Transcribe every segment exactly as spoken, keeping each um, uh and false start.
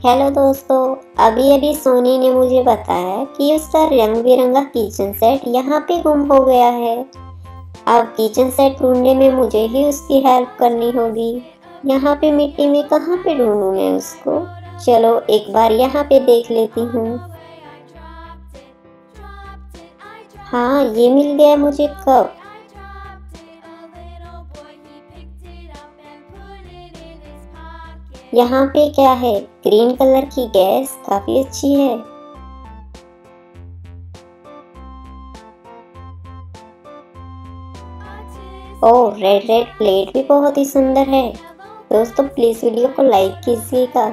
Hello दोस्तों, अभी अभी सोनी ने मुझे बताया कि उसका रंग बिरंगा किचन सेट यहाँ पे गुम हो गया है। अब किचन सेट ढूंढने में मुझे ही उसकी हेल्प करनी होगी। यहाँ पे मिट्टी में कहाँ पे ढूंढूं मैं उसको। चलो एक बार यहाँ पे देख लेती हूँ। हाँ, ये मिल गया मुझे कप। यहाँ पे क्या है? ग्रीन कलर की गैस काफी अच्छी है। ओह, रेड रेड प्लेट भी बहुत ही सुंदर है। दोस्तों प्लीज वीडियो को लाइक कीजिएगा।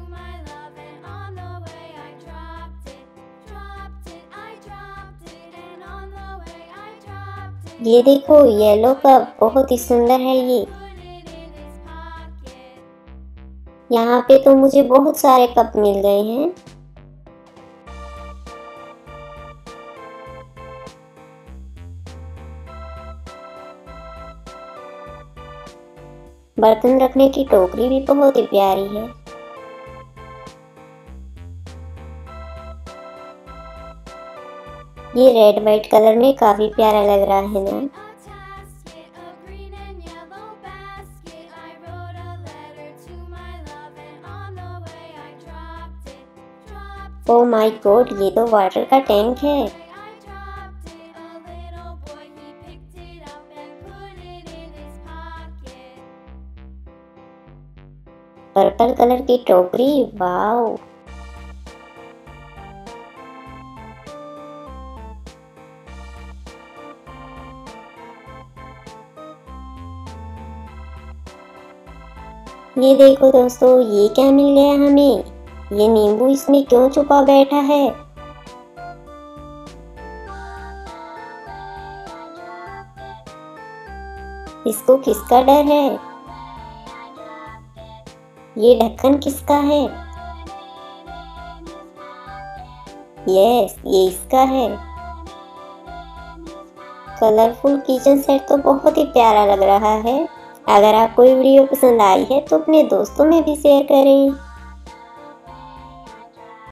ये देखो, येलो कप बहुत ही सुंदर है ये। यहाँ पे तो मुझे बहुत सारे कप मिल गए हैं। बर्तन रखने की टोकरी भी बहुत ही प्यारी है। ये रेड वाइट कलर में काफी प्यारा लग रहा है ना। ओह माय गॉड, ये तो वाटर का टैंक है। पर्पल कलर की टोकरी, वाओ। ये देखो दोस्तों, ये क्या मिल गया हमें। ये नींबू इसमें क्यों छुपा बैठा है? इसको किसका डर है? ये ढक्कन किसका है? यस, ये इसका है। कलरफुल किचन सेट तो बहुत ही प्यारा लग रहा है। अगर आपको ये वीडियो पसंद आई है तो अपने दोस्तों में भी शेयर करें।